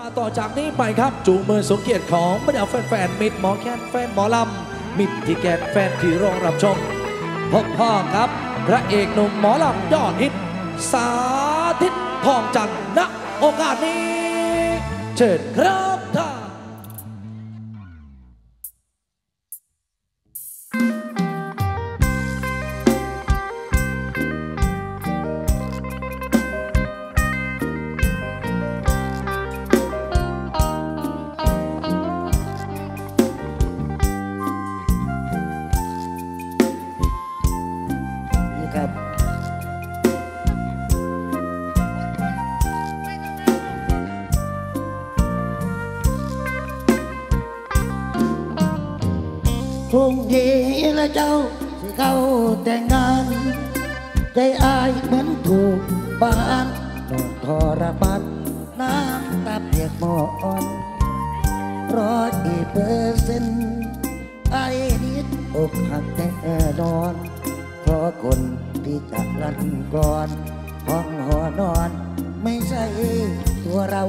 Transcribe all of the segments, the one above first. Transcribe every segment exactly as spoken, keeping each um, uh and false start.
ต่อจากนี้ไปครับจูงมือสมเกียรติของบรรดาแฟนๆมิตรหมอแคนแฟนหมอลำมิตรที่แกนแฟนที่รองรับชมพบพ่อครับพระเอกหนุ่มหมอลำยอดฮิตสาธิตทองจันทร์ณโอกาสนี้เชิญครับท่านพรุ่งนี้และเจ้าสิเข้าแต่งงานใจอายเหมือนถูกบ้านนอนทรมานน้ำตาเปียกหมอนร้อยเปอร์เซ็นต์ไอ้นิดอกหักแน่นอนเพราะคนที่จะรันก่อนห้องหอนอนไม่ใช่ตัวเรา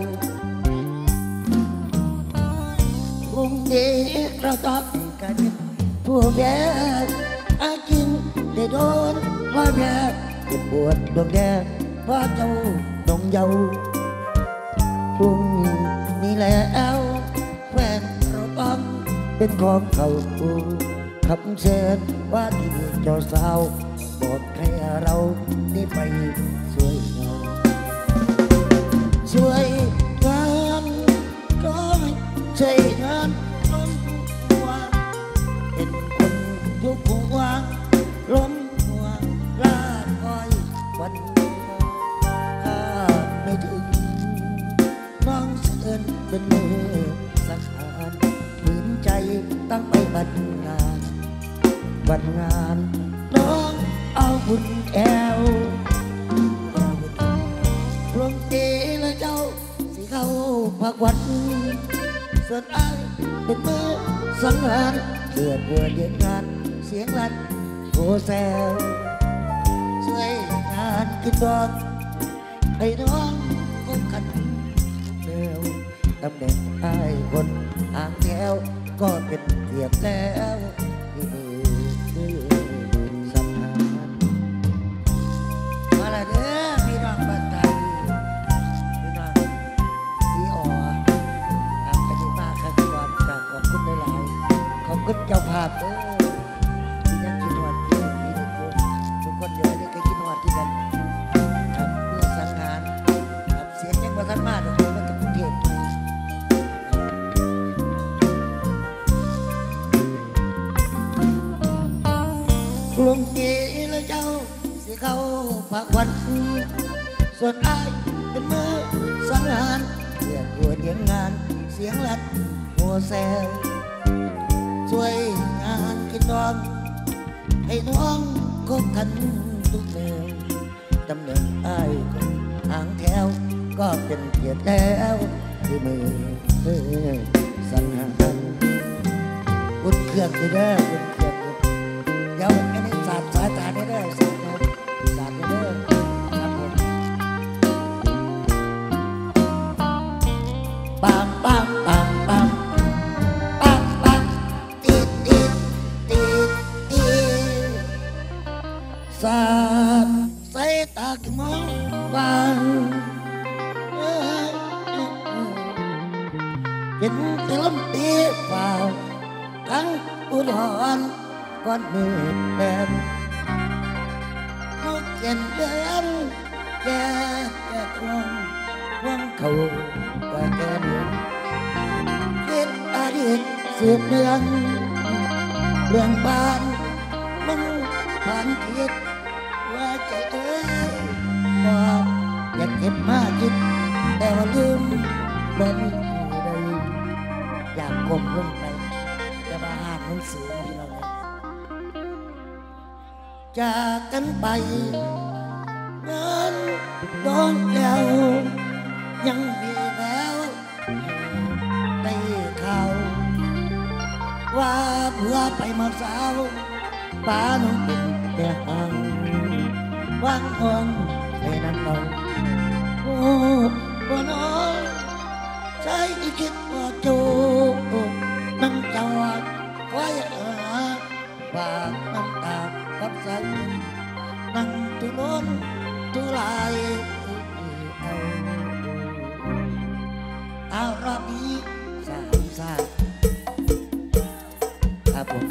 พรุ่งนี้เราต้องกันผู้แพ้อากินได้โดนร้อยแผลเจ็บปวดดวงแดงเพราะเจ้าดงเยาพรุ่งนี้แล้วแฟนเราต้องเป็นของเขาคำเชิญว่าที่เจ้าสาวบอกให้เราได้ไปช่วยงานช่วยงานก็ช่วยงานทุกหัวล้มหัวลาดคอยวันข้าไม่ถึงน้องเสื่อนเป็นมือสังหารฝืนใจตั้งไปบัดงานบัดงานน้องเอาบุญแอวลงเตและเจ้าสิเข้าพักวันส่วนอ้ายเป็นมือสังหารเกิดบัวเดียนงานเสียงลั่นโหแซวช่วยงานกินดอกให้น้องคบกันเร็วตำแหน่งไอ้คนอ่างแถวก็เป็นเกียรติแล้วที่มือสำคัญมาละเด้อพี่น้องบ้านไทยพี่น้องพี่อ๋อครับขอบคุณมากครับก่อนจากขอบคุณหลายๆขอบคุณเจ้าภาพเด้อท่านมาเดี๋ยวผมไปกับกรุงเทพกรุงเทพแล้วเจ้าสิเข้าพักวันส่วนอ้ายเป็นมือสังหารเรียกหัวเดียงงานเสียงลัดหัวแซวช่วยงานกินดองให้น้องคบกันทุกแนวตำแหน่งอ้ายคนหางแถวก็เป็นเกียรติแล้วที่มือสังหารบุญเครื่องไปเด้อบุญเครื่องเดี๋ยวไอ้นี่ศาสตร์สายตาได้เด้อศาสตร์ศาสตร์ได้เด้อครับผมปังปังปังปังปังปังติดติดติดติดศาสตร์สายตาขมองปังเห็นแต่ลมตีฝ่าทั้งอุดรก้อนมือแดงนกเขียนเดือนแก่แก่ควงควงเขาแต่แก่เดือนคิดอดีตสืบเดือนเรื่องบ้านมึงผ่านคิดว่าใจเอ้ยบอกอยากเก็บมาคิดแต่ว่าลืมบ่มีอยากกลมลงไปจะมาหาหนังสือที่เราจากกันไปเงินโดนแล้วยังมีแล้วได้ข่าวว่าเพื่อไปมาสาวป้าน้องเป็นแต่ห่างวางห้องในนั้นเราโอ้บ่น้อยใจที่คิดว่าจูนั่งจอดคอยหาฝากน้ำตากับสันนั่งตุล้นตุลายเอาเอารอบนี้สามสามครับผม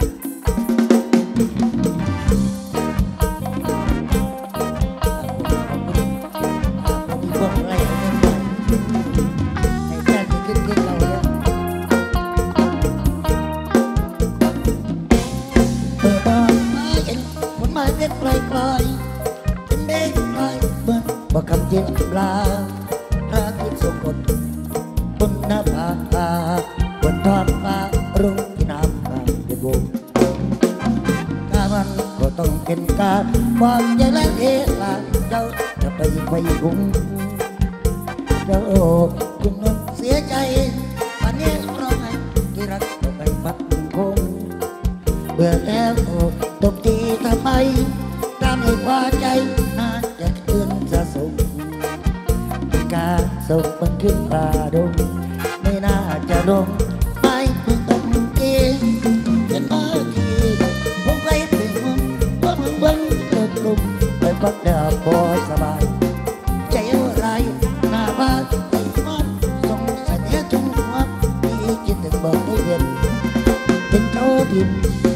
ปล่อยปล่อยเป็นเด็กปล่อยเบิ่งบ่คำเจ็บปลาพระทิศสกดบนหน้าผาบนท้องฟ้ารุ่งที่น้ำข้างเดือดวงกามันก็ต้องเป็นกาความใจและเอลาเจ้าจะไปไปกุงเจ้าคุณนั้นเสียใจป่านนี้ร้องไห้ที่รักจะไปพักคงเบื่อแล้วตบตีทำไมตามให้พอใจน่าจะเตือนจะส่งการส่งมันขึ้นป่าดงไม่น่าจะลงไม่เพิ่งต้องเองเป็นมาทีผมไปเป็นมุมว่ามึงบังเกิดกลุ่มไปพักดาบอสบายใจอะไรหน้าบ้านไอ้มันส่งเสน่ห์ทุ่งหัวที่คิดถึงบอกให้เห็นเป็นโจดิน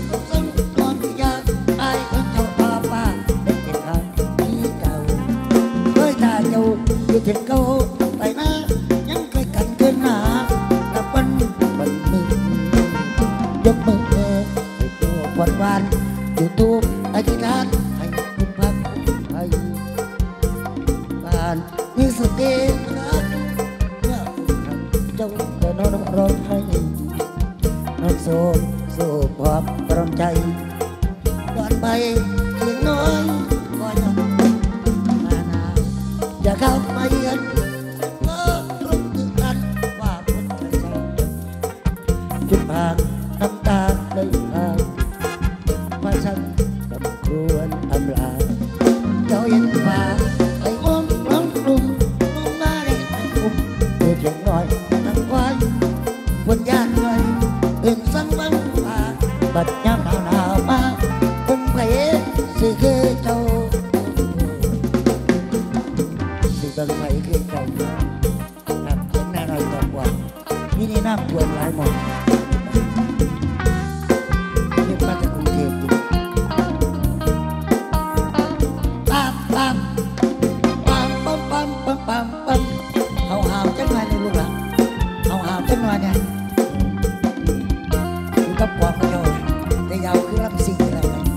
ถึงเขาไปนะยังเคยกันเกินหนากับวันวันมือยกมือให้ตัววันวันอยู่ตูบอธิษฐานให้คุณพระคุณไทยบ้านนี่สุดเด็ดรักเมื่อเจ้าจะนอนร้องไห้นอนโซนโซ่พร้อมกำลังใจก่อนไปเพียงน้อยก่อนมานาอย่าเข้ามาเยือนก็รู้สึกกันว่าคนจะใจจุดผ่านน้ำตาเลยพาว่าฉันสมควรอำลาเจ้ายังว่าไอ้อ้อมร้องกลุ่มมองมาได้ไม่คุ้มเพียงน้อยนั่งไว้บนย่านไว้เอื่นสั่งบังป่าบัดยามหนาวหนาวมาคงไปสิคือเจ้าบางไผ่คือเก่าครับเช่นหน้าหน่อยตกว่านี่นี่น้ำท่วมหลายหมดเรียกมาจากกรุงเทพดิปั๊มปั๊มปั๊มปั๊มปั๊มปั๊มปั๊มปั๊มเอาหาวจังหวะนี่ลูกหลานเอาหาวจังหวะเนี่ยอยู่กับความกระโดดแต่ยาวคือลำสิ่งอะไรกัน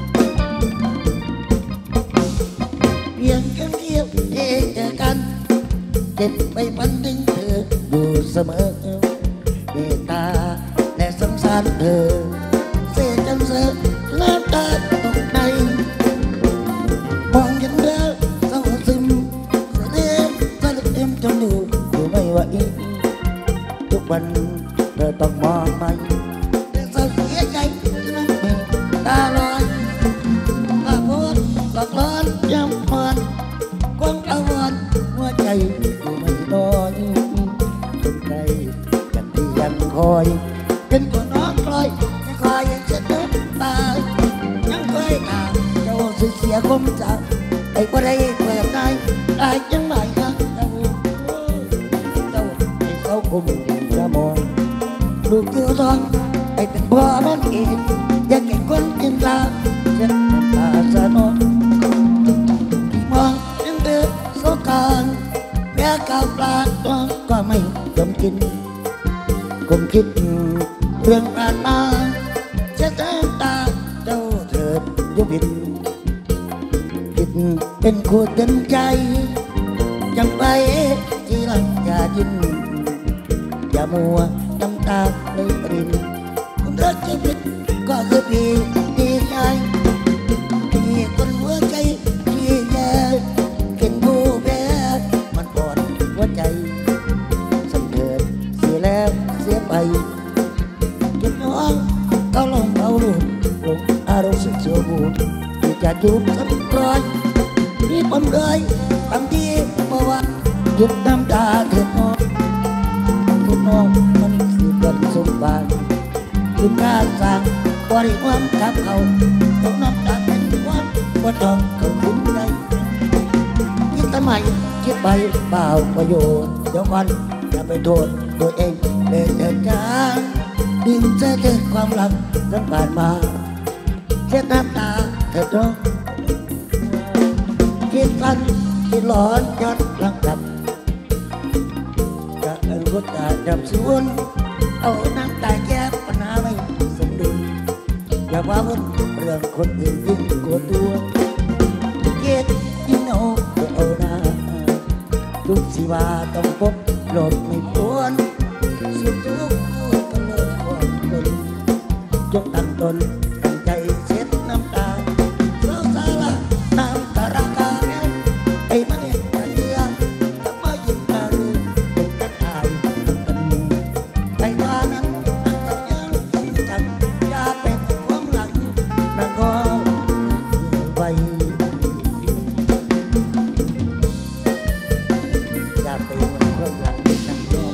เพียงแค่เทียบเจอกันเจ็บไปพันถึงเธออยู่เสมอเมตตาและสงสารเธอเสียจนเสือน้ำตาตกในมองเห็นเธอเศร้าซึมเสียเลี้ยงสลับเต็มจนอยู่อยู่ไม่ไหวทุกวันเธอต้องมองไปแต่เศร้าเสียใจจนน้ำเมื่อตาลอยตาโพดหลอกล้อนย้ำมันกว้างอาวรหัวใจอยู่ไม่น้อยคนใดยังที่ยังคอยเป็นคนน้องคอยยังคอยยังเช็ดน้ำตายังเคยถามเจ้าสิเสียคมจากไอ้บ่ได้เปิดได้ได้ยังไม่ฮักเจ้าเจ้าไอ้เขาคมจะมองลูกคือทองไอ้เป็นพ่อมันเองอยากเห็นคนกินตาเช็ดน้ำตาสะนองมองยังเดือดโซกันแม่ข้าวปลาก็ไม่ยอมกินคงคิดเรื่องผ่านมาเช็ดน้ำตาเจ้าเถิดยุบินผิดเป็นคู่เต็มใจยังไปที่หลังอย่ายิ้มอย่ามัวน้ำตาเลยปรินคนรักชีวิตก็คือพี่พี่ชายพี่คนหัวใจที่แย่กินผู้แพ้มันปวดหัวใจสังเกิดเสียแล้วเสียไปกินน้องก็ลงเอาลูกลงอารมณ์สุดโสบูที่จะจูบสักร้อยนี่ผมเลยบางทีบอกว่าหยุดน้ำตาเถิดน้องน้องมันสิเกิดสมบัติคุณค่าสร้างบริวารกับเขาต้องน้ำตาเป็นความว่าต้องเขาคุ้มได้คิดทำไมคิดไปเปล่าประโยชน์เดี๋ยวก่อนอย่าไปโทษตัวเองเลยเถิดจ้าดินจะเกิดความรักทั้งผ่านมาเช็ดน้ำตาเถิดน้องคิดกันคิดหลอนย้อนหลังกลับจะเอิญก็จะดับสูญเอาน้ำตาแก้ปัญหาไม่สมดุลอย่าว่าวุ่นเรื่องคนอื่นยิ่งกลัวตัวเกียดยิ่งเอาเอาหน้าทุกสิว่าต้องพบหลบไม่พ้นสุดทุกข์ก็เลิกความคนยกตั้งตนตั้งใจเช็ดน้ำตาเศร้าสาระน้ำตาราคาเนี่ยไอ้มันเองมันเดียทำไมยิ่งตาลืมเป็นกันอายกันไอ้ตานั้นอันตรายยิ่งจังอย่าเป็นความหลังนั่งก็ไว้อย่าเป็นความหลังนั่งก็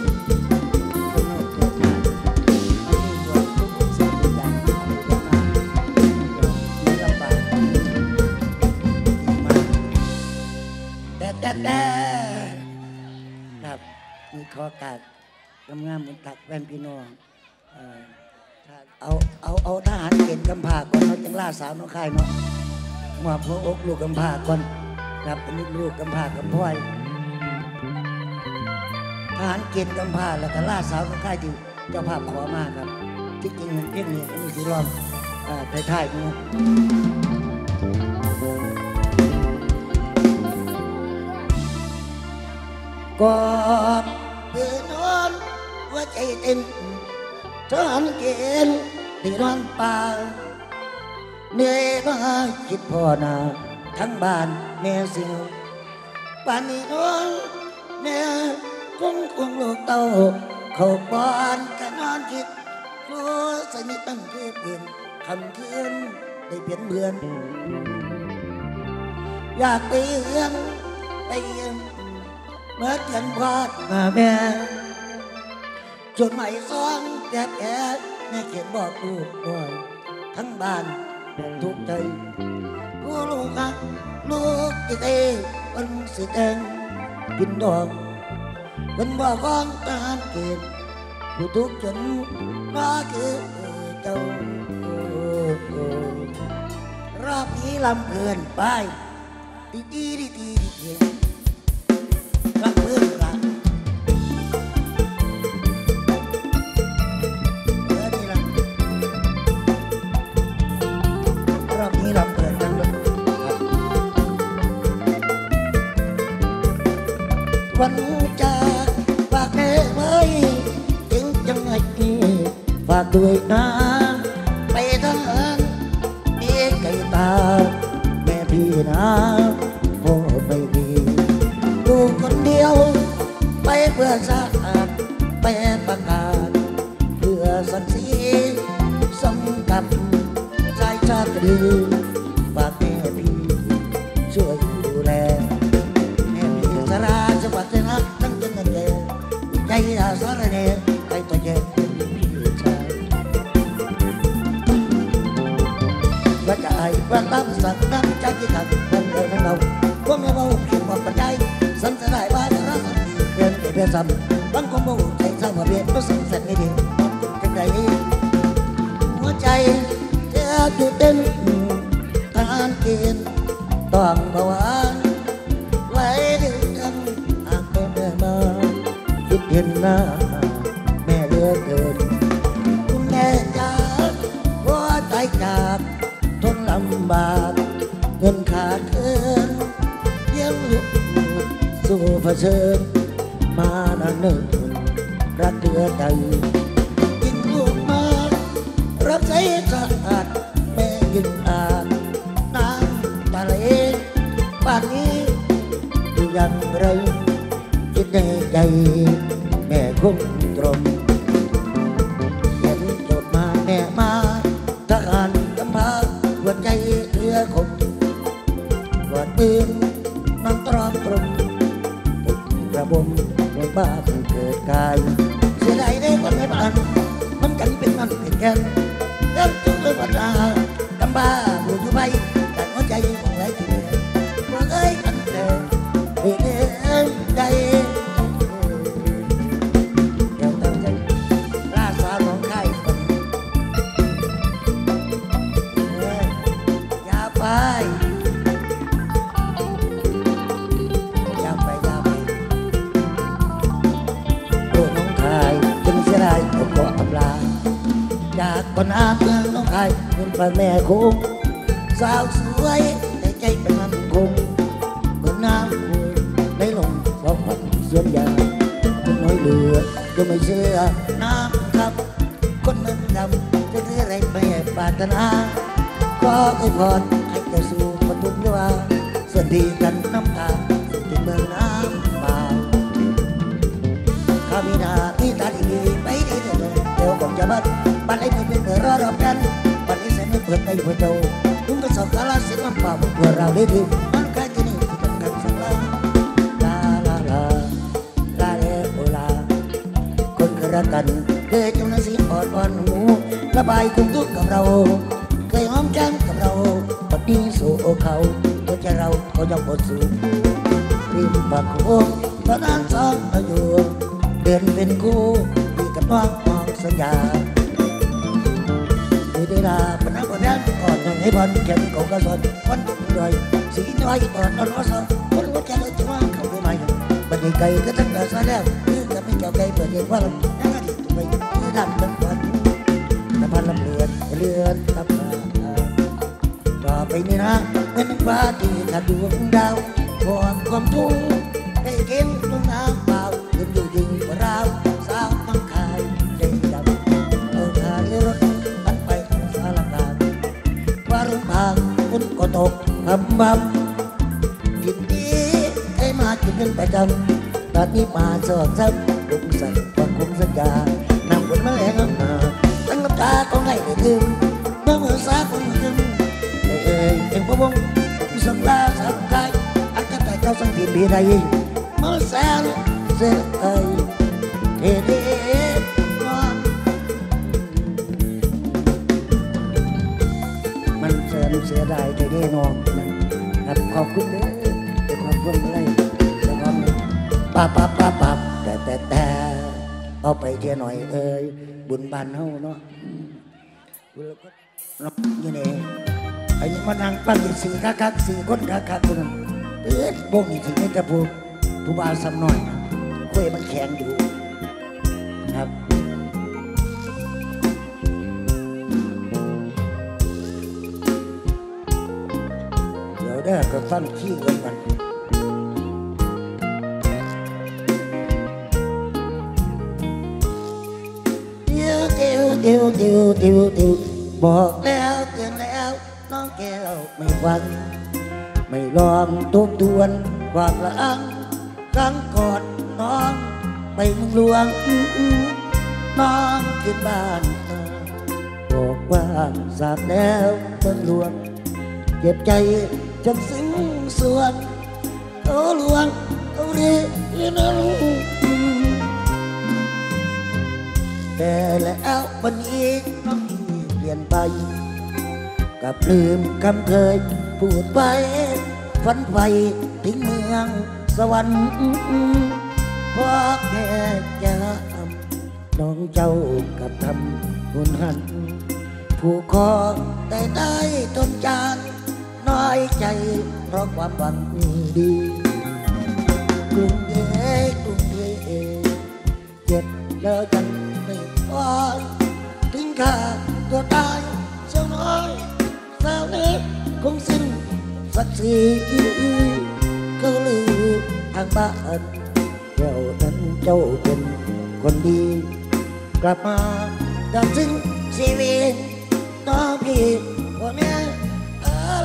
แต่ครับมีข้อการงามๆเหมือนตักแว่นพี่น้องเอาเอาเอาทหารเกณฑ์กำพร้าก่อนเราจังล่าสาวน้องค่ายเนาะมอบหัวอกลูกกำพร้าก่อนครับอันนี้ลูกกำพร้ากำพร้อยทหารเกณฑ์กำพร้าแล้วก็ล่าสาวน้องค่ายที่เจ้าภาพขอมาครับที่จริงมันเพี้ยนนี่อันนี้สิรอบท้ายๆนี้ก่อนเดินนอนหัวใจเต้นทหารเกณฑ์ที่นอนป่าเหนื่อยมาคิดพ่อนาทั้งบ้านแม่เสียวป่านนี้นอนแม่คงคงลูกเต้าเขาปอนกันนอนคิดรู้สนิทตั้งคือเปลี่ยนคำคืนได้เปลี่ยนเบือนอยากไปเอื้องไปเอื้องเมื่อเขียนวาดมาแม่จดหมายซ้อนแอบแอบแม่เขียนบอกลูกด้วยทั้งบ้านทุกใจผู้ลูกฮักลูกจิตเอวันสิแดงกินดอกเป็นบอกของทหารเกณฑ์ผู้ทุกจนน่าคือเจ้ารอบนี้ลำเพลินไปดีดีดีดีดีรักเพื่อนรักเออนี่ละรอบนี้ลำเปิดกันเลยครับวันจากฝากแม่ไว้ถึงจังไงฝากด้วยนะไปทางนั้นมีไก่ตาแม่พี่นะพ่อไม่มีดูคนเดียวไปเพื่อสะอาดไปประกาศเพื่อสักสีสมกับชายชาติดีฝากแม่พี่ช่วยดูแลแม่พี่สราจังหวัดเชียงรายตั้งจนเด็กใจอาสาเนไปตัวเย็นว่าจะไอ้ว่าตามสัตว์น้ำใจที่ขัดมันเลยนั่งเราพวกแม่เราเขียนบอกปัจจัยสันจะได้บ้านรักเพียนเพียนซ้ำบางคนบอกใจสร้างมาเพียนก็สิ่งเสร็จไม่ดีจังใดหัวใจเจ้าจุดเด่นทหารเกณฑ์ต้องเบาหวานไว้ดึงกันหากเป็นเมื่อมาคิดเห็นหน้าแม่เลือเกินคุณแม่จ๋าหัวใจจากทนลำบากเงินขาดเกินยังลุกสู่เผชิญมานานเนิ่นรักเดือใจยิ่งลูกมารับใช้สะอาดแม่ยิ่งอาจน้ำตาไหลป่านนี้อยู่อย่างไรคิดในใจแม่คงตรมเห็นจดมาแม่มาทหารกำพร้าหัวใจเรือคมกอดปืนน้ำตรอมตรงกระบมในบ้านเกิดกายได้ได้คนไม่ผ่านมันกันเป็นมันเป็นแกนเริ่มจุดเลยว่าลากำบ้าบุญไปแต่หัวใจของไรที่เมื่อเอ้ยอันเดิมเอ้ยใจเดี๋ยวตั้งใจราสาของใครอย่าไปอย่าไปอย่าไปโอ้น้องชายจึงเสียดายผมก็อำลาจากคนอาเมืองน้องชายเป็นพ่อแม่คงสาวสวยแต่ใจเป็นมันคงเหมือนน้ำคูได้ลงเพราะฝันเสียยาจะน้อยเหลือจะไม่เชื่อน้ำครับคนมันดำจะเรื่องอะไรไม่ปรารถนาก็อวยพรให้เจ้าสู่ปทุมยาสวัสดีกันน้ำตาที่เมืองน้ำบ่าวข้ามีนาที่ตาดีไปดีเถิดเดี๋ยวผมจะบัดบัดไอ้ไม่เป็นเกิดรอดอกกันบัดไอ้เส้นไม่เปิดไปหัวเจ้าทุ่งกระสอบกาลาสิน้ำเปล่าเพื่อเราได้ถึงมันใกล้ที่นี่ที่ต้องการสักลาลาลาลาลาเลโอลาคนเคยรักกันเคยจงนั้นสิอ่อนอ่อนหูระบายความทุกข์กับเราเคยหอมแก้มกับเราบัดนี้สู่เขาตัวใจเราเขาจะปวดสูงริมปากโค้งตอนนั้นสองเราอยู่เดินเป็นคู่ดีกับน้องมองสัญญาไม่ได้ลาปนักคนนั้นก่อนยังให้บอลแข่งกกระสอนวันดอยสีน้อยก่อนนอนรอสอนคนรู้ใจเลยจะว่าเขาไม่มาบัดนี้ไก่ก็ตั้งแต่ซะแล้วคือจะไม่เกี่ยวไก่เปิดเองว่าเรานั่งอดีตไปคือดำเป็นวันน้ำพันลำเลือนเลือนตับมาต่อไปนี่นะเป็นฟ้าที่ขาดดวงดาวความความทุกข์ได้เก็บลงน้ำเปล่าเดินอยู่ยิงกว่าเราสาวต้องขายใจดำเอาขายรถตัดไปสารกลางว่ารุ่งพางฝนก็ตกพำพำยินดีให้มากินเป็นประจำตอนนี้มาสอบซ้ำลุงใส่ความคุ้มสัญญานำบนแมลงมาตั้งน้ำตาของให้ได้ถึงเมื่อเมื่อสาคนถึงเอ้ยเอ็งพะวงสังลาสังกายอันจะแต่เจ้าสังเกตบีใดเมื่อแสนเสียเอ้ยเฮ้เฮ้มันแสนเสียดายใจได้นอนครับขอบคุณเด้อเป็นความร่วมมือจะทำป้าป้าป้าป้าแต่แต่แต่เอาไปเทียหน่อยเอ้ยบุญบานเฮาเนาะนี่นี่ไอ้นี่มานั่งปั้นสี่คักคักสี่คนคักคักคนนั้นเอ๊ะพวกนี้ถึงจะพูดผู้บ่าวซ้ำหน่อยคุยมันแข็งอยู่ครับเดี๋ยวได้ก็ฟังขี้กันกันเดี๋ยวเดี๋ยวเดี๋ยวเดี๋ยวเดี๋ยวเดี๋ยวบอกแล้วเตือนแล้วน้องแก้วไม่ฟังไม่ลองทบทวนความละอังครั้งก่อนน้องไปเมืองหลวงน้องขึ้นบ้านบอกว่าสาบแล้วเมืองหลวงเจ็บใจจนซึ้งส่วนเขาหลวงเขาเรียนน้องแต่แล้ววันนี้น้องเปลี่ยนไปกับลืมคำเคยพูดไปฝันไฟถึงเมืองสวรรค์เพราะแค่จะน้องเจ้ากับทำหุนหันผู้คอแต่ได้ต้นจานน้อยใจเพราะความหวังดีกรุงเทพกรุงเทพเจ็บแล้วยังไม่พอถึงข้าตัวตายเจ้าน้อยสาวนี้คงสิ้นสักทีก็ลืมทางบ้านเจ้านั้นเจ้าเป็นคนดีกลับมาดับสิ้นชีวิตน้องพี่พ่อแม่อะไร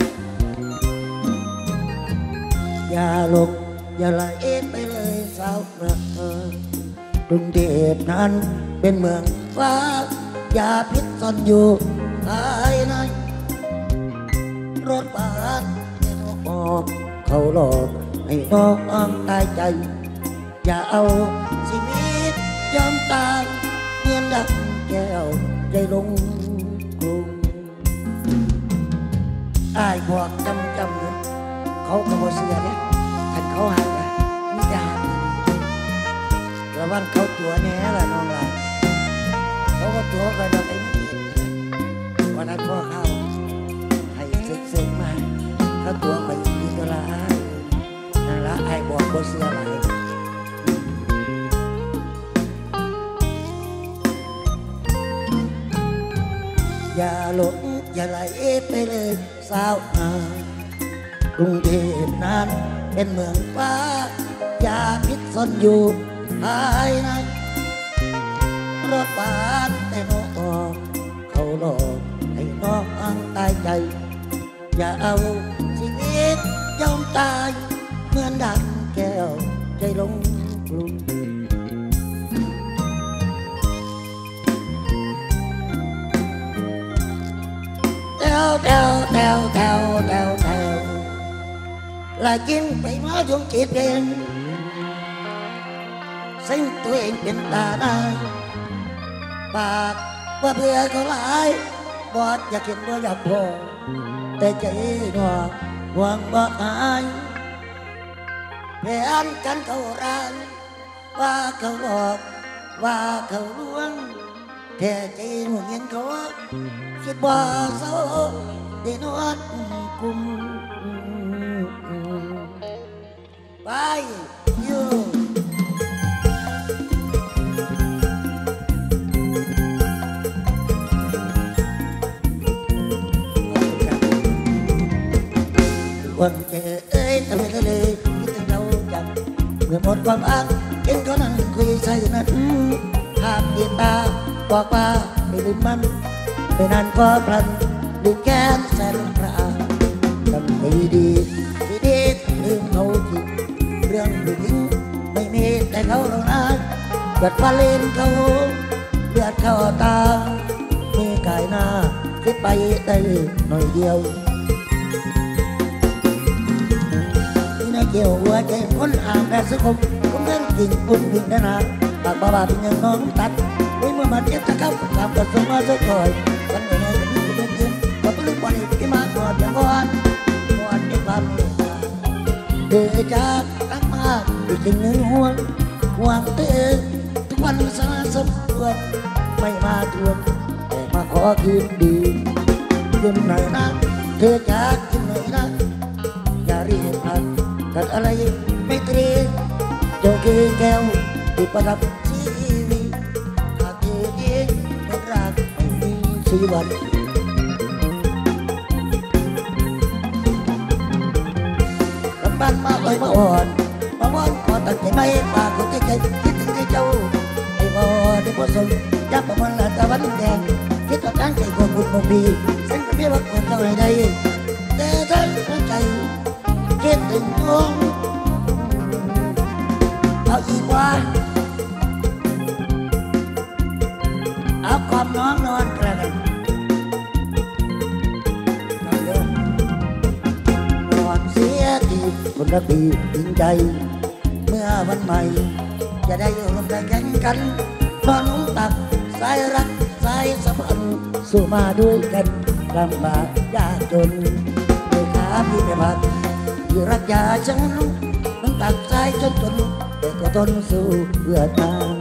อย่าหลงอย่าละเอ็ดไปเลยสาวนะกรุงเทพนั้นเป็นเมืองฟ้ายาพิษซ่อนอยู่ภายในรถบัสให้น้องออกเขาหลอกให้น้องตายใจอย่าเอาชีวิตยอมตาเงียนดังแก้วใจลงกรุงอายบอกจำจำนะเขากระโดดเสือเนี่ยขันเขาหักนะมิจารระวังเขาตัวแน่ละน้องลายเขาก็ตัวไปเราไอ้นี่วันนั้นพ่อเขาให้ซึกซึกมาเขาตัวไปดีตัวละนั่นละไอ้บอกกระเสืออะไรอย่าหลงอย่าไหลไปเลยสาวอากรุงเทพนั้นเป็นเมืองฟ้ายาพิษซ่อนอยู่ภายในรถบานแต่น้องเขาหลอกให้น้องตายใจอย่าเอาชีวิตยอมตายเหมือนดังแก้วใจลงกลุ่มแถวแถวแถวแถวแถวแถวlà chim phải nói xuống chị tiền sinh tụi emเป็นตาได้ปากว่าเพื่อเขาหลายบอดอยากเห็นบ่อยากพอแต่ใจหนวกห่วงบ่หายแผนกันเขาร้ายว่าเขาหลอกว่าเขาลวงแค่ใจหัวเงินเขาคิดว่าเศร้าได้นวดกุมไปอยู่วันเจอเอ้ยทำไมก็เลยคิดถึงเราจังเมื่อหมดความอ้างเห็นเขานั่งคุยใส่นั้นภาพเดียตาบอกว่าไม่ลืมมันไม่นานก็พลันลืมแค้นแสนพระจำดีดีดีดีลืมเขาที่เรื่องผู้หญิงไม่มีแต่เขาเรานะเกิดฟ้าเล่นเขาเลือดเข้าตามีกายหน้าคิดไปได้หน่อยเดียวนี่นะเกี่ยวหัวใจคนอ่างแต่สังคมก็เหมือนกิ่งปุ่นวิ่งได้นะปากบ้าเป็นยังน้องตัดไว้เมื่อมาเทียบจะเข้าตามกระทรวงมาสักหน่อยกันในในที่จะเป็นจริงก็ต้องบริที่มาก่อนอย่างก่อนก่อนเป็นความเมตตาเดือดจากตั้งมาอีกสิ่งหนึ่งห่วงห่วงเตือนทุกวันสารสมควรไม่มาทวงแต่มาขอคืนดีคืนหน่อยนะเธอจากคืนหน่อยนะอย่ารีบพันกัดอะไรไม่ตรีเจ้าคือแก้วที่ประดับชีวิตหากเธอเองเป็นรักไม่มีชีวันลำบากมาเลยมาอ่อนมาว่อนขอตั้งใจไม่ปากคนใจใจคิดถึงใจเจ้าไอ้บ่ได้บ่สนยับประมันละตะวันแดงคิดต่อการใจคนบุญมุ่งดีเส้นกระเบี้ยว่าคนเท่าไรใดแต่ทั้งหัวใจคิดถึงน้องเอาอีกว่าเอาความน้องนอนกระกันนอนเสียทีคนละปีจริงใจเมื่อวันใหม่จะได้ร่วมแข่งกันนอนนุ่งตักสายรักสายสัมพันธ์สู้มาด้วยกันลำบากยากจนโดยขาพี่ไม่พักที่รักยาฉันนุ่งตักสายจนจนแต่ก็ทนสู้เพื่อทาง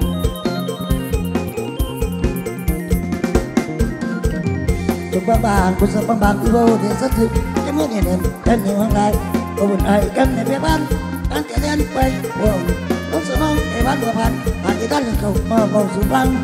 จงบางบางคุณสับบางบางที่โบเดียสักทีจะเมื่อเนี่ยเนี่ยกันเหนียวอะไรก็บุญไอ้กันในเบี้ยบ้านกันแต่เดินไปว่องน้องสนองไอ้บ้านบัวพันผ่านที่ด้านเขามาเบาสูงฟัง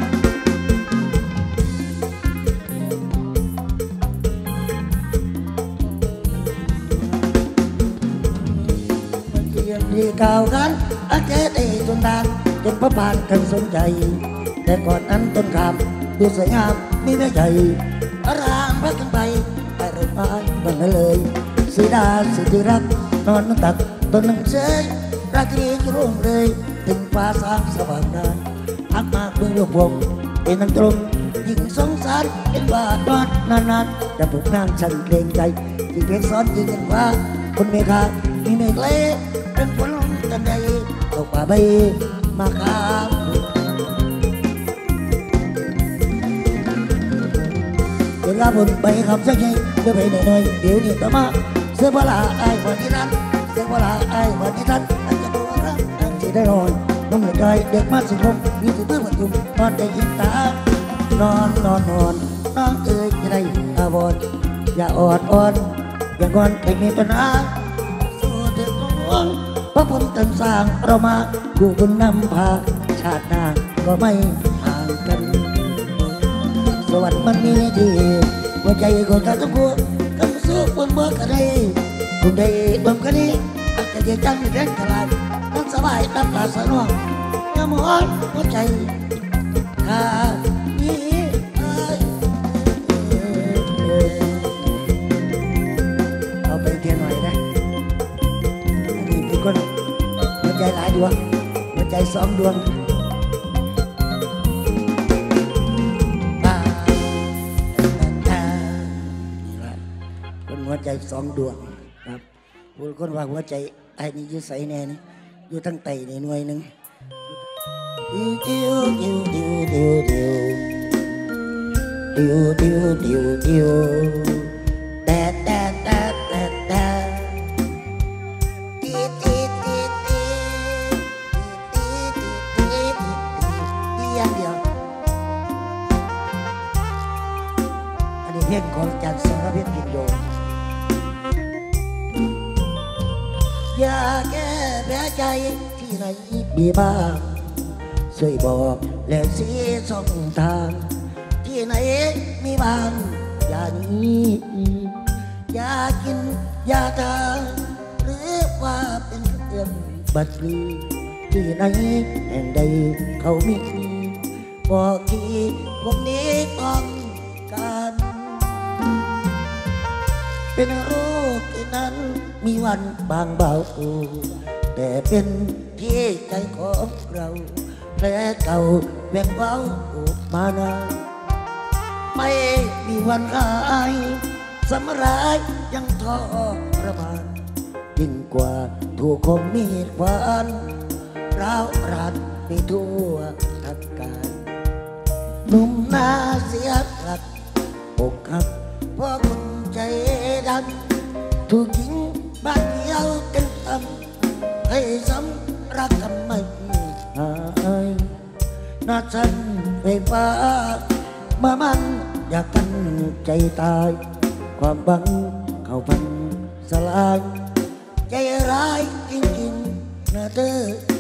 ที่กล่าวกันอาเจตจนดานจนพระบานกันสนใจแต่ก่อนนั้นต้นขามดูสวยงามมีเนื้อใหญ่อารามพักกันไปไปเรื่อยไปบันเลยสีดาสีที่รักนอนนั่งตักต้นนั่งเฉยรักที่จะร่วงเลยถึงฟ้าสางสว่างได้พักมาเพื่อรวบรวมเป็นนั่งตรงยิ่งสงสารเป็นบาดนอนนานๆแต่ผมนั่งฉันเกรงใจยิ่งเพชรซ้อนยิ่งกันว่าคนเมฆามีเมฆเล็กเป็นฝนกันใดตกป่าใบมาข้ามครับผมไปครับสักทีเดี๋ยวไปหน่อยๆเดี๋ยวนี้ต่อมาเสื้อผ้าลาไอ้วันที่นั้นเสื้อผ้าลาไอ้วันที่นั้นอันจะดูว่ารักอันที่ได้นอนน้องเหลือใจเด็กมาสิบหกมีถือเพื่อนประจุมนอนได้ยินตานอนนอนนอนน้องเอ๋ยจะได้ตาบอดอย่าอดอ่อนอย่างก่อนไม่มีปัญหาสู้เถิดน้องเพราะผมเติมสร้างเรามากูบุญนำพาชาติหน้าก็ไม่ห่างกันสวรรค์มันมีที่หัวใจคนกันทุกคนกันสู้คนเมื่อกันได้คนใดบ่มกันนี้อาจจะเดียจังเรียนกลายมันสบายตามตาสนองอย่ามองหัวใจข้านี้เอาไปเทียนหน่อยนะอันนี้เป็นคนหัวใจหลายดวงหัวใจสองดวงหัวใจสองดวงครับพูดคนว่าหัวใจไอ้นี่อยู่ใสแน่นี่อยู่ทั้งไตในหน่วยหนึ่งดิวดิวดิวดิวดิวดิวดิวดิวดิวแต่แต่แต่แต่แต่ตีตีตีตีตีตีตีตีอย่างเดียวอันนี้เพลงของอาจารย์สรเพชรพิญโยอย่าแก้แพ้ใจที่ไหนมีบ้างช่วยบอกและสีส่องทางที่ไหนมีบ้างอย่านี้อย่ากินอย่าทานหรือว่าเป็นเรื่องบัตรลีที่ไหนแห่งใดเขามีบอกที่พวกนี้ต้องการเป็นโรคที่นั้นมีวันบางเบาแต่เป็นที่ใจของเราแผลเก่าแบ่งเบามานานไม่มีวันหายสำร้ายยังทรมานยิ่งกว่าถูกคมมีดฟันร้าวรัดไปทั่วทั้งกายหนุ่มหน้าเสียหลักอกหักเพราะคนใจดำถูกยิงบาดเดียวกันทำให้ซ้ำรักกันไม่หายน่าฉันไฟฟ้ามามันอยากกันใจตายความบังเข้าพันสลายใจร้ายจริงๆนะเธอ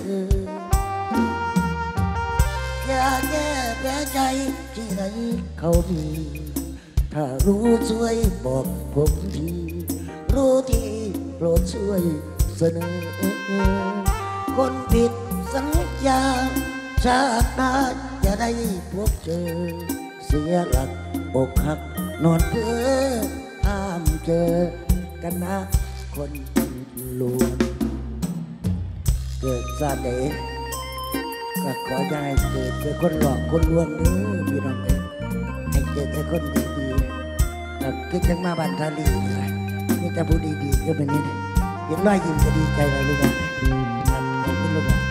อย่าแก้แพ้ใจที่ไหนเขามีถ้ารู้ช่วยบอกผมทีรู้ที่โปรดช่วยเสนอคนผิดสัญญาชาติหน้าจะได้พบเจอเสียหลักอกหักนอนเพ้อห้ามเจอกันนะคนลวงเกิดซาเดก็ขอให้เกิดเป็นคนหลอกคนลวงนี้พี่น้องให้เกิดเป็นคนดีๆกับคิดจังมาบันทาลีนี่จะพูดดีๆก็เป็นนี้เห็นรอยยิ้มก็ดีใจเลยลูกนะครับขอบคุณลูกนะ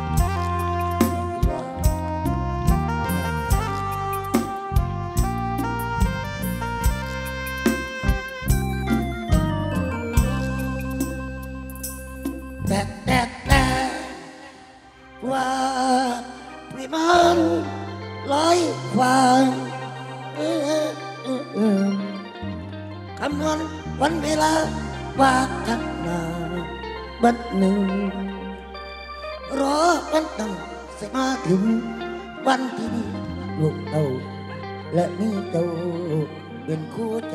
แต่แต่แต่ว่าวิมานลอยฟ้าคำนวณวันเวลาว่าทักนาบัดหนึ่งรอวันตั้งจะมาถึงวันที่มีลูกเต่าและมีเจ้าเป็นคู่ใจ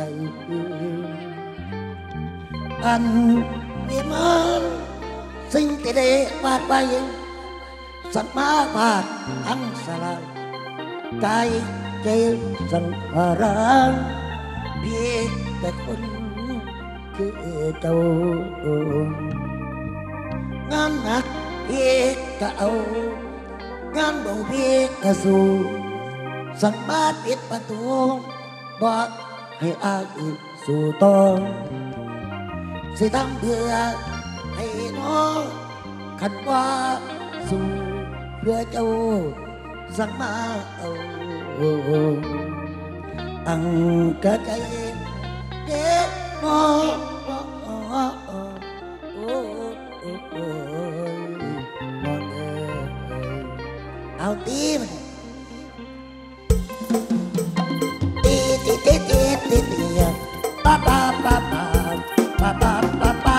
อันวิมานสิ่งที่ได้วาดไว้สัตว์มาพาดทั้งสลายกายใจสังหารานเพียงแต่คนคือเจ้างานหนักเพียงก็เอางานเบาเพียงก็สู้สั่งบ้านปิดประตูบอกให้อาอีกสู่ต่อสิทำเพื่อให้น้องขันว่าสู้เพื่อเจ้าสั่งมาเอาอังกะใจเด็กมอโอ้โอ้โอ้มองเอ้ยเอาตีมันตีตีตีตีตีตีป้าป้าป้าป้าป้าป้าป้าป้า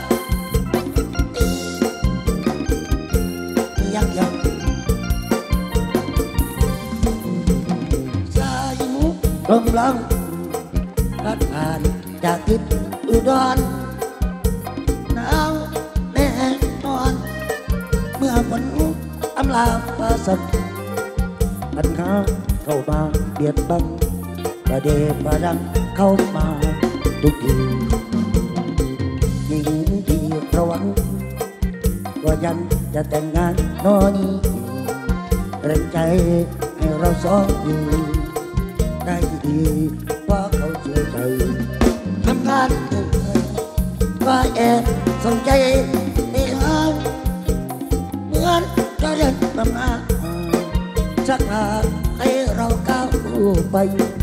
ตียังยังสายมุกลมลองพัดผ่านจากทิศอุดรหนาวแน่นอนเมื่อฝนอำลาฟ้าสัตว์ปัญหาเข้ามาเบียดบังประเดประดังเข้ามาทุกทียิ่งที่ระวังว่ายังจะแต่งงานนอนนี้เร่งใจให้เราสองอยู่ได้ดีเพราะเขาเชื่อใจทำงานว่าแอบสนใจในเขาเหมือนจะเดินตำนานชักพาให้เราก้าวไป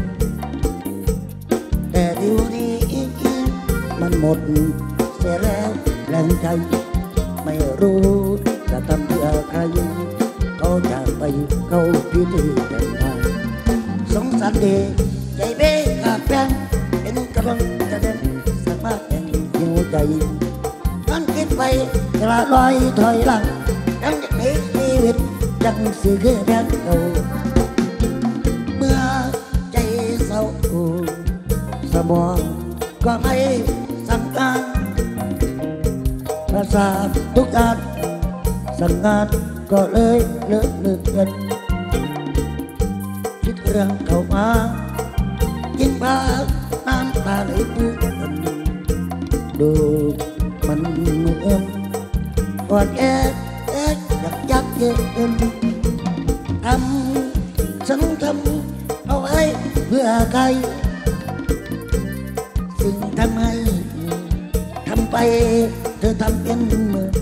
แต่เดี๋ยวนี้มันหมดเสียแล้วแรงใจไม่รู้จะทำเพื่อใครเขาจากไปเขาพิธีแต่งงานสงสารเด็กใจเบ้ขาดแฟนเป็นกำลังจะเดินสามารถแห่งหัวใจนั้นคิดไปกระลอยถอยหลังยังจะหนีชีวิตจังสื่อคือแฟนเก่าเมื่อใจเศร้าสมองก็ไม่สำคัญประสาททุกด้านสั่งงานก็เลยเลิกเลิกกันคิดเรื่องเข้ามายิ่งพาน้ำตาไหลทุกคนดูมันเหมือนอ่อนแอแอบยักยักเย็นทำฉันทำเอาไว้เพื่อใครสิ่งทำให้ทำไปเธอทำเป็นเหมือน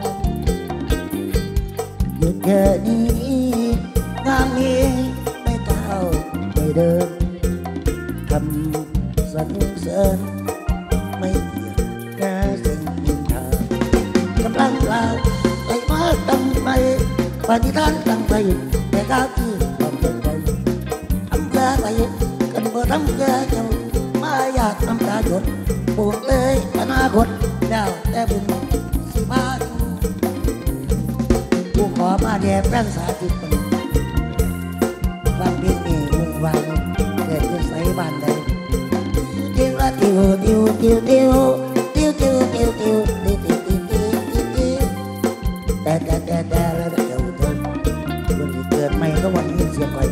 หยุดแค่นี้งานนี้ไม่ก้าวไม่เดินคำสรรเสริญไม่เกี่ยวแค่สิ่งนินทากำลังกล่าวไปมาตั้งไปปฏิทานตั้งไปแต่ก้าวที่ต้องเดินไปทำเพื่อไปกันบ่ทำเพื่อเจ้ามาอยากทำตาหยดปวดเลยอนาคตแล้วแต่บุญสิมาผู้ขอมาแด่แป้นสาธิตคนฟังเพลงนี้มุ่งหวังเกิดขึ้นใส่บ้านใดติวละติวติวติวติวติวติวติวติวติวติวติวติวติวติวแต่แต่แต่แต่แล้วเดี๋ยวเดี๋ยววันที่เกิดใหม่ก็วันนี้เสียไป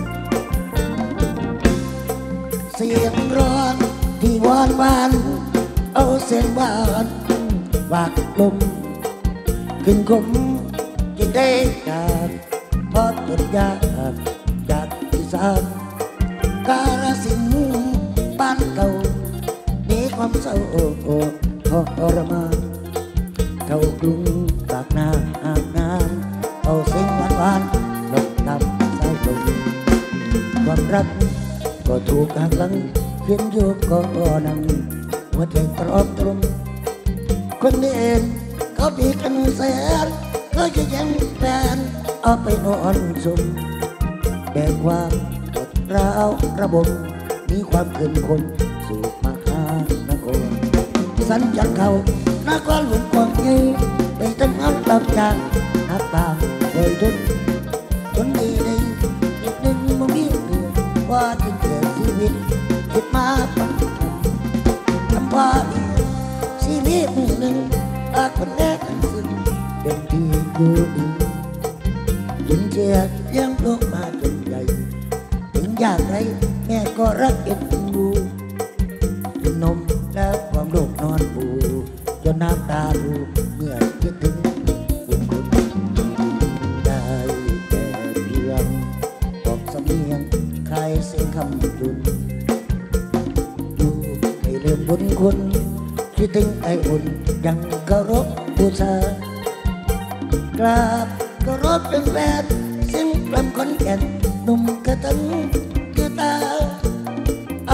เสียงร้องที่วอนวานเอาเสียงบ้านฝากลมขึ้นคมจึงได้จากพอจดยากจากที่สามกาลสินบ้านเก่ามีความเศร้าทรมานเข้ากรุงปากนาอาบน้ำเอาเสียงหวานหวานลงทำสายลมความรักก็ถูกหักหลังเขียนอยู่ก็นั่งหัวใจตรอมตรมคนเด่นเขาดีกันแสนเขาจะยังแฟนเอาไปนอนสมแบกความกดร้าวระบมมีความเกินคนสู่มาคานครสัญจรเขานครหลวงกวางยีไปตั้งน้ำตับจางนักบางเคยทุนคนดีดีอีกหนึ่งมันมีเรื่องว่าจะเกิดชีวิตคิดมาปังทำว่าชีวิตหนึ่งปากคนแรกทั้งสิ้นเป็นที่อยู่ดีจนเชียร์เลี้ยงลูกมาจนใหญ่ถึงอย่างไรแม่ก็รักเอ็นดูกินนมแล้วความลูกนอนปูจนน้ำตาดูเมื่อคิดถึงบุญคุณได้แต่เพียงบอกสำเนียงใครเสียงคำจุนอยู่ไม่ลืมบุญคุณคิดถึงไอ้อุ่นยังเคารพบูชากราบเคารพเป็นแฟนสิ่งลำคนแก่นหนุ่มกระตันคือตาอ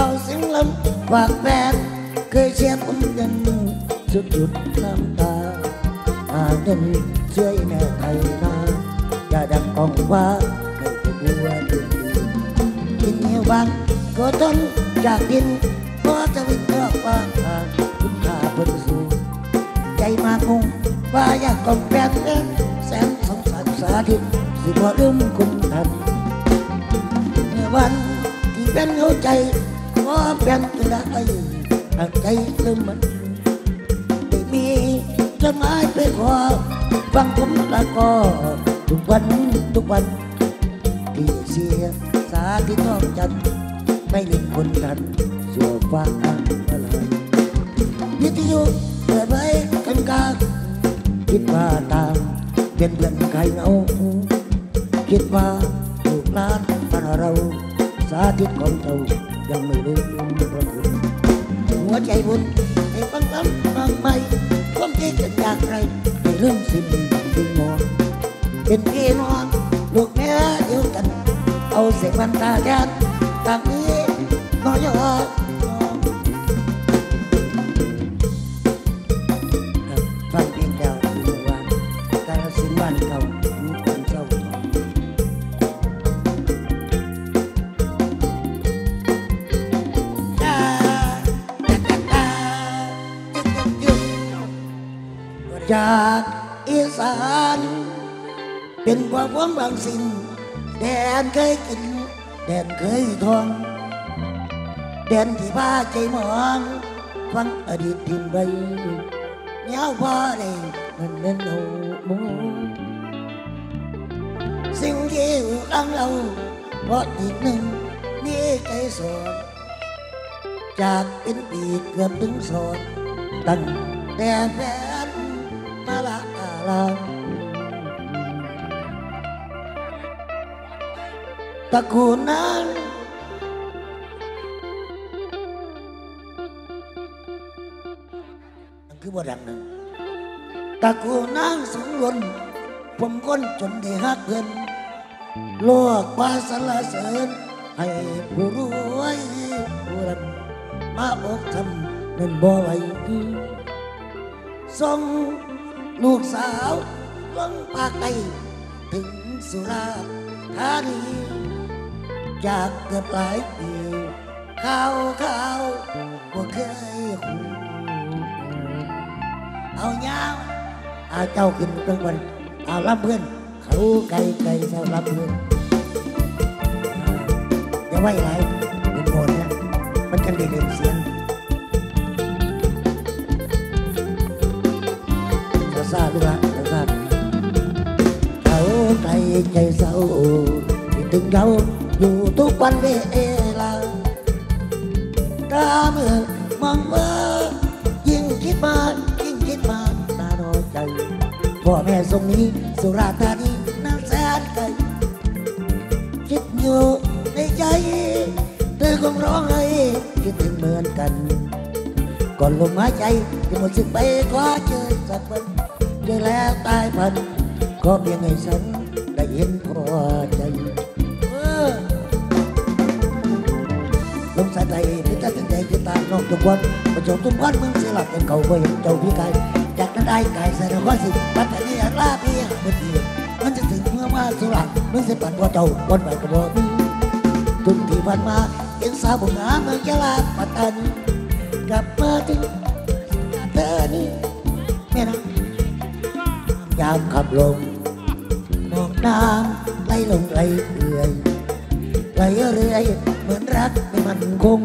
ฝากแฟนเคยเชียร์ผมยังสุดจุดน้ำตาหาเงินช่วยแม่ไทยนาอย่าดังกองว่าไม่จะบัวดึงกินเหนียวบางก็ทนจากดินเพราะจะวิ่งรอบว่าทางคุณค่าเพิ่มสูงใจมากงว่าอยากกองแฟนแสนสงสารสาธิตสิบ่ลืมคุณทันเมื่อวันที่เป็นหัวใจก็เป็นกระดาษตั้งใจลืมมันไม่มีจดหมายไปขอฟังผมแล้วก็ทุกวันทุกวันที่เสียสาธิตต้องจันไม่ลืมคนนั้นชั่วฟ้าอะไรวิทยุเปิดไว้กันกลางคิดว่าตามเป็นเพื่อนใครเอาคิดว่าลูกหลานบ้านเราสาธิตของเจ้ายังไม่ลืมพระคุณหัวใจบุญให้ฟังซ้ำฟังใหม่ความที่จะอยากไรให้เรื่องสิ่งสิ่งมองเป็นพี่น้องลูกแม่เดียวกันเอาเสียงวันตาแดนต่างนี้น้อยยอดฟังเพลงเก่าอยู่วันการสินบ้านเก่ามีคนเศร้าจากอีสานเป็นความหวังบางสิ่งแดนเคยกินแดนเคยทองแดนที่พาใจมองฟังอดีตทิ้งไปเนี้ยพอได้มันเน้นเอาหมูสิ่งที่อยู่ข้างเราเพราะอีกหนึ่งนี่ใจสอนจากเป็นปีเกือบถึงสอนตั้งแต่แฟนมาละลาตะกูนั้นคือบ่ดังนั้นตะกูนั้นสูงล้นผมคนจนได้ฮักเพิ่นโลกว่าสรรเสริญให้ผู้รวยผู้รำมาอกทำนั่นบ่ไหวส่งลูกสาวลงปากไตถึงสุราษฎร์ธานีจากเกือบหลายปีข่าวข่าวบ่เคยคู่เอายาวเอาเจ้าขึ้นกลางวันเอาลำเพื่อนเขาไกลไกลเจ้าลำเพื่อนอย่าไว้ไรเป็นโหดนะมันกันได้เดินเสียงซาดูละซาเขาใจใจเศร้าคิดถึงเขาอยู่ทุกวันเวลาตาเมื่อมองว่ายิ่งคิดมายิ่งคิดมาตาโนใจพ่อแม่ทรงนี้สุราษฎร์ธานีน่าแสนไกลคิดอยู่ในใจเธอคงร้องไห้คิดถึงเหมือนกันก่อนลมหายใจจะหมดสิ้นไปคว้าเจอสักวันเดี๋ยวแล้วตายพันก็เพียงให้ฉันได้เห็นพอใจลมสายใจพิจารณาใจพิจารณาทุกวันประจบทุกวันมึงเสียหลักเป็นเขาไปเห็นเจ้าพี่กายจากนั้นได้กายใส่เราก็สิปัตตานีลาพี่เมื่อทีมันจะถึงเมื่อว่าสุรักมึงเสียปั่นว่าเจ้าวันไปกระบอกทุกที่ผ่านมาเห็นสาวบุญงามเมืองยะลาปัตตานีกลับมาถึงเธอนี่แม่นะยามขับลงนองน้ำไหลลงไหลเอื่อยไหลเรื่อยเหมือนรักไม่มันคง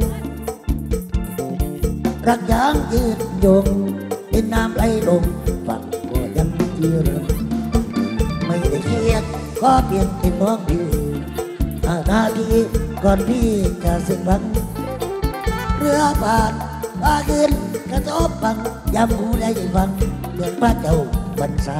รักยังยืดยงเป็นน้ำไหลลงฝักก็ยังเชื่อไม่ได้เครียดก็เปลี่ยนเป็นน้องพี่อาณาทีก่อนพี่จะสิ้นหวังเรือผ่านว่าขึ้นกระทบบังยามหูได้ฟังเรื่องพระเจ้าบรรษา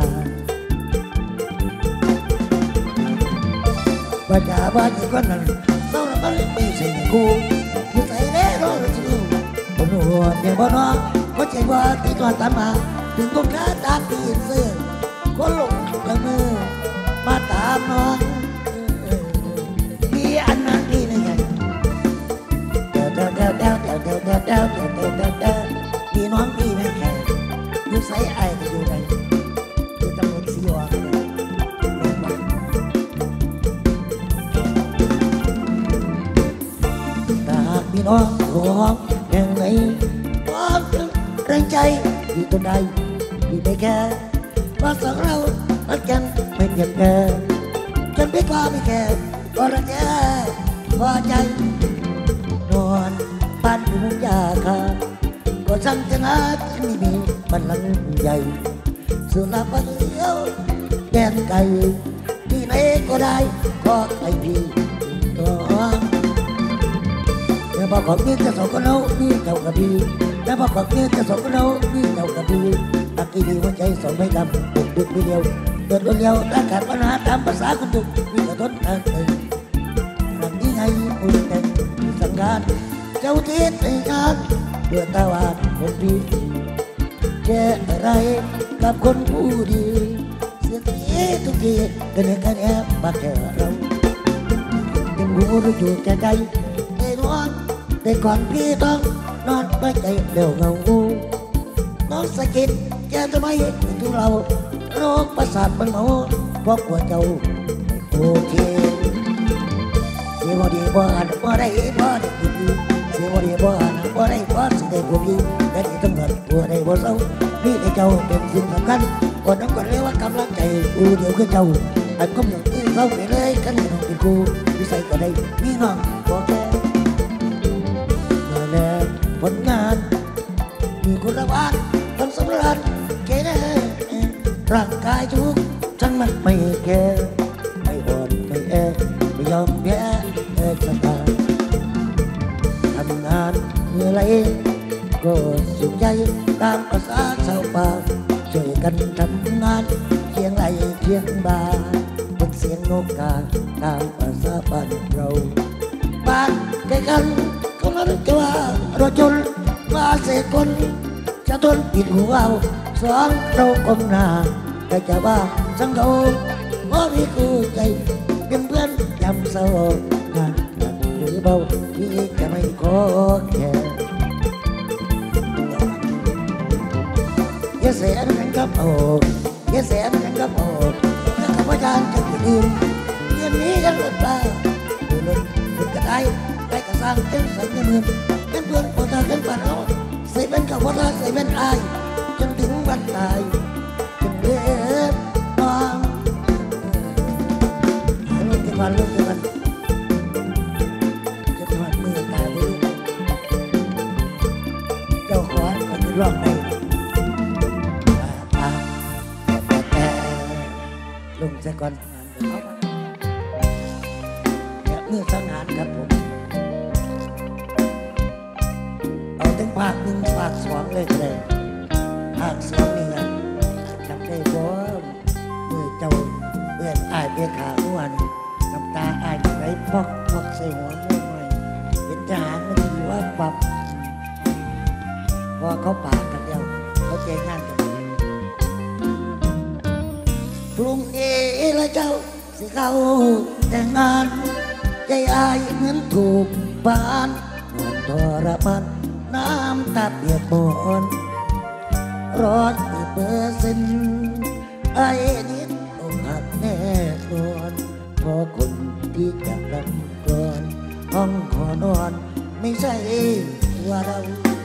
พระเจ้าว่าอย่างคนนั้นเศร้าละมันไม่ใช่กูผู้ใส่แน่รอจะดูบนหัวเนี่ยบนน้องก็ใจว่าที่ก่อนตามมาถึงก้มขาตามตีนเสื้อก็ลงละมือมาตามน้องพี่อันนั้นพี่นี่ไงเดาเดาเดาเดาเดาเดาเดาน้องหอมแห่งไหนความแรงใจอยู่ตรงใดอยู่ในแค่ว่าสองเรารักกันไม่เพียงแค่จนไม่กล้าไม่แค่ก็รักแค่พอใจนอนบ้านอยู่มุงยาคาก็ช่างจะนัดไม่มีบันลังใหญ่สุราปเดียวแดนไก่ที่ไหนก็ได้ก็ไอพี่น้องแต่บอกของนี้จะสองคนเอานี่เจ้ากระบี่แต่บอกของนี้จะสองคนเอานี่เจ้ากระบี่ตะกี้ดีหัวใจสองไม่ดำดุดดุดเดียวเดินคนเดียวถ้าขาดปัญหาตามภาษาคนทุกมีกระทนทางใจหลังที่ไงอุ่นแต่งสังกานเจ้าทิศในงานเดือดตาหวานคนดีแค่อะไรกับคนผู้ดีเสียทีทุกทีกันเองกันแอบมาแค่เรายังรู้รู้อยู่แก่ใจไอ้นอนแต่ก่อนพี่ต้องนอนไม่ใจเดี่ยวเงาน้องสะกิดแกจะไม่ทุเราโรคประสาทมันเมาเพราะกลัวเจ้าโอเคเสียบ่ดีบ่อ่านบ่ได้บ่ได้ดีเสียบ่ดีบ่อ่านบ่ได้บ่สิได้พวกนี้แต่ที่ต้องเงินตัวได้บ่เศร้านี่ไอ้เจ้าเป็นสิ่งสำคัญก่อนนั้นก่อนเลยว่ากำลังใจกูเดี๋ยวคือเจ้าไอ้ก็หมดที่เศร้าไปเลยกันน้องเป็นกูวิสัยก็ได้มีน้องบอกแกมาแล้วผลงานมีคุณภาพทำสำเร็จแค่นั้นร่างกายทุกฉันมันไม่แก่ไม่อ่อนไม่แอไม่ยอมแพ้เอกสตาทำงานเหนื่อยไหลก็สุขใจตามภาษาชาวป่าช่วยกันทำงานเคียงไหลเคียงบ่าเป็นเสียงนกกาตามภาษาบ้านเราบ้านใกล้กันก็มาจะว่ารถจนมาเสกคนจะทนปิดหัวเอาสองเราก้มหน้าแต่จะว่าสังเขาเพราะพี่กูใจเป็นเพื่อนยำเศร้างานหนักหรือเบาพี่จะไม่ขอแค่ยาเสียนั่นกับโอ้ยาเสียนั่นกับโอ้แล้วข้าพเจ้าจะไปดื่มเรื่องนี้กันหรือเปล่าดูลงดูกระไดไปกระซังเต็มใส่เงินเป็นเพื่อนพอตาเป็นปานเอาใส่เป็นกับพอตาใส่เป็นอายจนถึงวันตายจนเดือดร้อนลูกที่วันลูกที่วันจะทอดมือตายมือเจ้าขอให้คนร้องในลงใจก่อนงานเดี๋ยวเขาเมื่อสังหารครับผมเอาถึงภาคหนึ่งภาคสองเลยก็ได้ภาคสองนี่นะจำได้บ่เมื่อเจ้าเอื้อนอ้ายเบี้ยขาอ้วนน้ำตาอ้ายไหลพอกพอกใส่หัวเมื่อไหร่เห็นทหารมันดีว่าปรับพอเขาปากกันเดียวเขาเจ๊งงานกันพรุ่งนี้ละเจ้าสิเข้าแต่งงานใจอายเหมือนถูกปานนอนทรมานน้ำตาเปียกปอนร้อนเปอร์เซ็นต์ไอ้นิดอกหักแน่นอนพอคนที่จะรับก่อนห้องขอนอนไม่ใช่ตัวเรา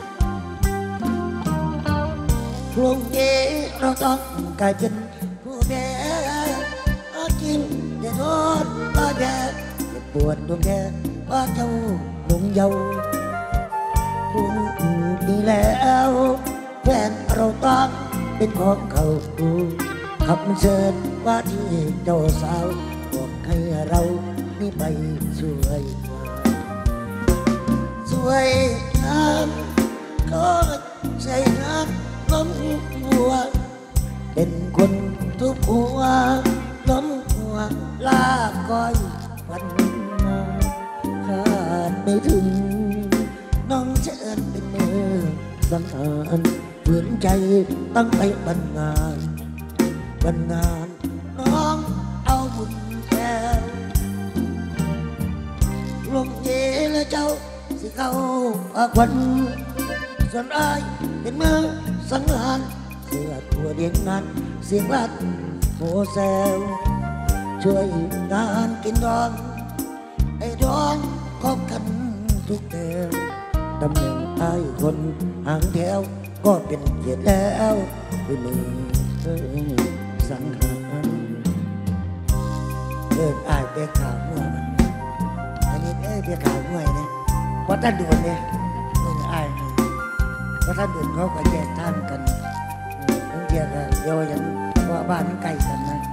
พรุ่งนี้เราต้องกลายเป็นแม่กินแต่ทนป้าแย่ปวดดวงแย่ป้าเจ้าลงเยาพรุ่งนี้แล้วแฟนเราต้องเป็นของเขาขับเชิญว่าที่เจ้าสาวบอกให้เรานี่ไปช่วยช่วยงานก็ใช้งานล้มหัวเป็นคนทุกหัวล้มหัวลากก้อยฟันมาขาดไม่ถึงน้องเชิญเป็นมือสังหารฝืนใจตั้งไปบันงานบันงานน้องเอาบุญแก้วลงเย่และเจ้าสิเข้าอาควันส่วนอ้ายเป็นมือสังหารเสือตัวเดียงงานเสียงรัดโหแซวช่วยงานกินดองไอ้ดองพบกันทุกเดือนตำแหน่งไอ้คนหางแถวก็เป็นเกียรติแล้วด้วยมือสังหารเดินอ้ายไปข่าวมั่วมันอันนี้เอ้ยไปข่าวมั่วเนี่ยเพราะท่านด่วนเนี่ยเดินอ้ายเพราะท่านด่วนเขาก็แยกทางกันบางทีก็เดี๋ยวยังว่าบ้านมันใกล้กันนะ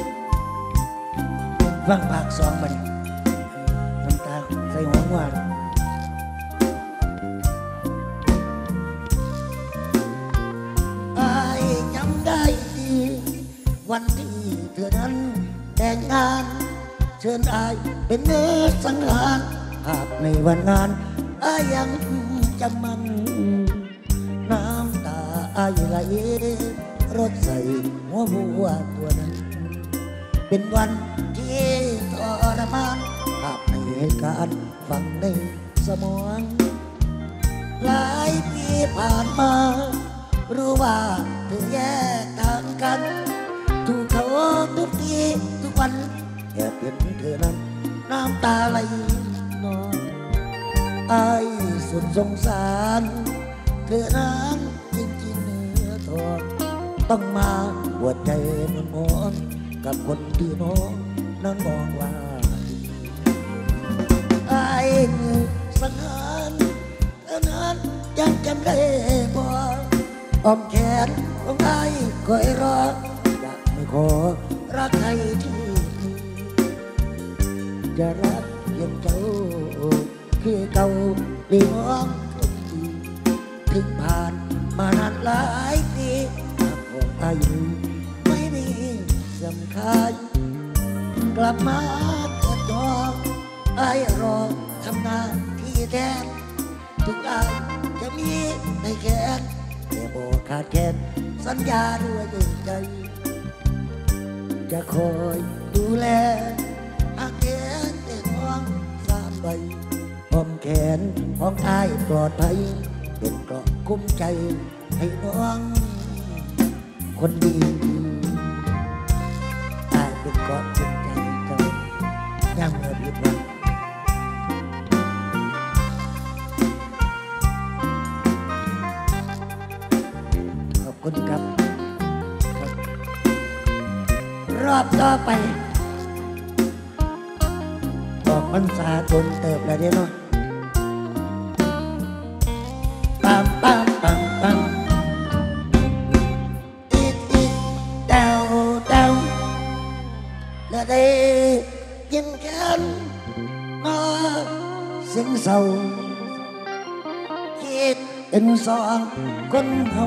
ฟังปากสองมาเนี่ยน้ำตาใส่หัวว่าอายจำได้ดีวันที่เธอนั้นแต่งงานเชิญอายเป็นเนื้อสังหารภาพในวันงานอายยังจำมันน้ำตาอายไหลรถใส่หัวหัวตัวนั้นเป็นวันที่ทรมานภาพในเหตุการณ์ฝังในสมองหลายปีผ่านมารู้ว่าเธอแยกทางกันถูกเขาทุกทีทุกวันแอบเห็นเธอนั้นน้ำตาไหลนองอายสุดสงสารเธอนั้นจริงๆเนื้อทองต้องมาหัวใจมันมองกับคนที่น้องนั้นมองว่าอายสังหารเธอนั้นยังจำได้บ่อ้อมแขนของอายคอยรออยากไม่ขอรักใครที่จะรักเพียงเจ้าคือเก่าดีน้องคนดีถึงผ่านมานานหลายปีของอายุไม่มีสำคัญกลับมาเกิดจองอายรอทำงานที่แทนถึงอายจะมีในแขนแต่บอกขาดแคลนสัญญาด้วยใจจะคอยดูแลอาเกนแต่น้องสามใบอ้อมแขนของอายปลอดภัยเป็นเกราะคุ้มใจให้น้องคนดีอายเป็นเกราะคุ้มใจเจ้ายังเมื่อผิดหวังขอบคุณครับรอบต่อไปบอกพรรษาจนเติบแล้วเด้เนาะปังปังปังปังอีดอีดเดาเดาและได้ยินกันมาเสียงเศร้าคิดเป็นสองคนเขา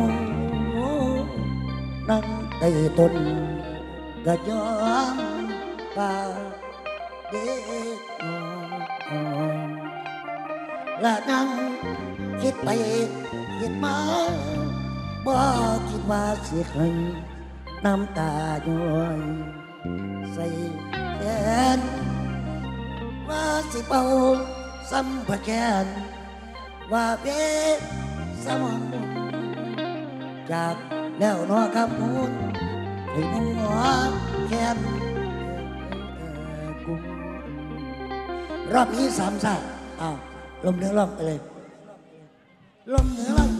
นั่งใต้ต้นกระยอมป่าเด็กและนั่งคิดไปคิดมาบ่คิดว่าสิให้น้ำตาย้อยใส่แขนว่าสิเป่าซ้ำผ้าแขนว่าเบ็ดสมองจากแล้วนอคำพูดให้นุ่งหัวแขนกุมรอบนี้สามสาอ้าวลมเหนือลมไปเลยลมเหนือลม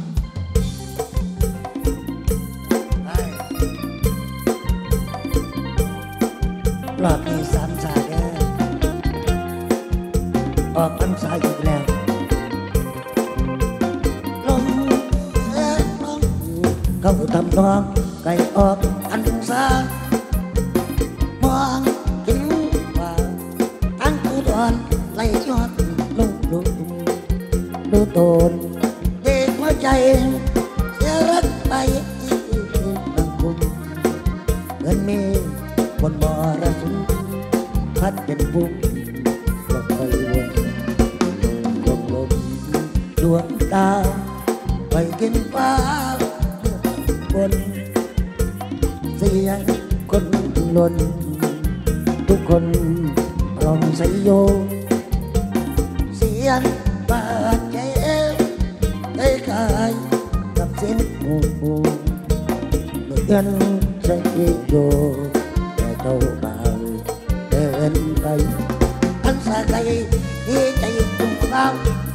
รอบนี้สามสาแกออกพรรษาอีกแล้วลมเหนือลมเขาทำนองไก่ออกอันสามองถึงว่าทั้งผู้ดอนไล่ยอดลุกลุกดูโตนเด็กหัวใจเสียรักไปตั้งคุมเงินมีคนมรสุมพัดเป็นบุ้งลมไปวนลมลมดวงดาวไปกินฟ้าบนเสียงคนลนทุกคนร้องใส่โยเสียงบาดใจใจกายกับเส้นหูเหมือนใส่โยแต่เจ้าบ่าวเดินไปอันสาไกลที่ใจจุ่มน้ำ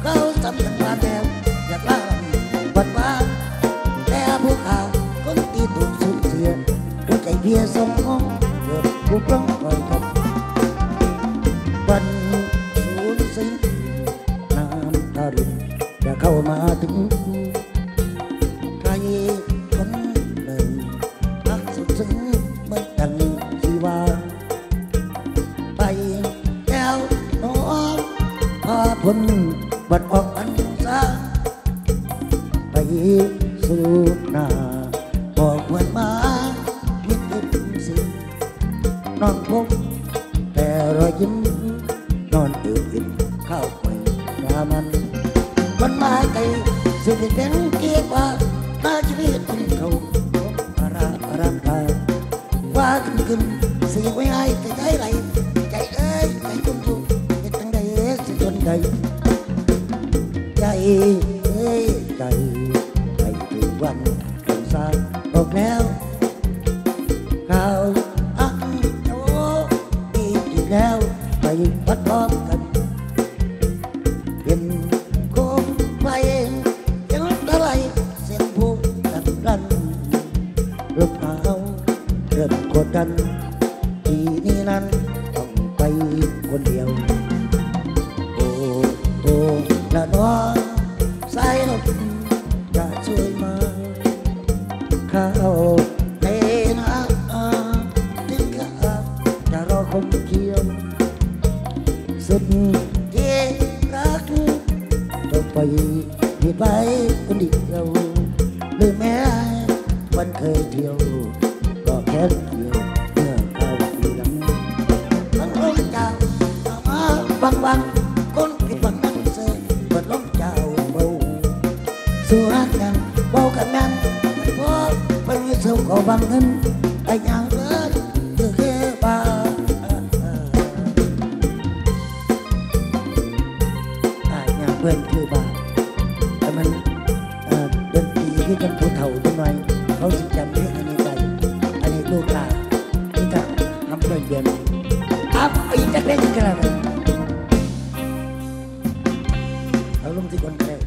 เขาสำคัญว่าแล้วอยากล่าบัดว่าแต่พวกเขาคนตีถูกสูญเสียหัวใจเพียสมองเกิดกูปล้องคอยกับวันสูญสิ้นน้ำตารินจะเข้ามาถึงใครคนหนึ่งรักสุดซึ้งเหมือนกันชีวาไปแล้วน้องพาพ้นบัดออกอันซาไปสู่หน้าบอกเหมือนมามิดมิดสิน้องพบแต่รอยยิ้มนอนตื่นอิ่มเข้าไปรามันวันมาไกลสิ่งที่เป็นเกียรติว่ามาชีวิตของเขาอาราอารังกาว่าขึ้นขึ้นเสียไว้ให้ใจใจไหลใจเอ้ยใจจมจุใจตั้งใดสิจนใดใจเอ้ยใจใจถึงวันกันสายออกแล้วข่าวอักโตอีกอีกแล้วไปวัดพร้อมกันเห็นโคมไฟเห็นอะไรเสียงผู้ดังรันลมหนาวเริ่มกดดันทีนี้นั้นต้องไปคนเดียวโอ้โอ้ละน้องสายลมจะช่วยมาเข้าในน้ำถึงข้าจะรอคงเคียวสุดที่รักต้องไปผิดไปคนเดียวหรือแม้วันเคยเที่ยวก็แค่เที่ยวเมื่อเข้าทีหลังทั้งลมเจ้าเอามาบังบังคนผิดหวังนั้นเสียเปิดลมเจ้าเบาสู้รักกันเบากันนั้นพอไปมีเสาขอบังเงินไอ้ยังเลิศคือแค่บ้าไอ้ยังเพื่อนคือบ้าแต่มันดนตรีที่เป็นผู้เฒ่าทำไมเขาสิจำเพลงอันนี้ได้อันนี้ลูกหลานที่จะทำเพื่อนเย็นอัพอีกจะเพลงกันแล้วเอาลงที่คนแรก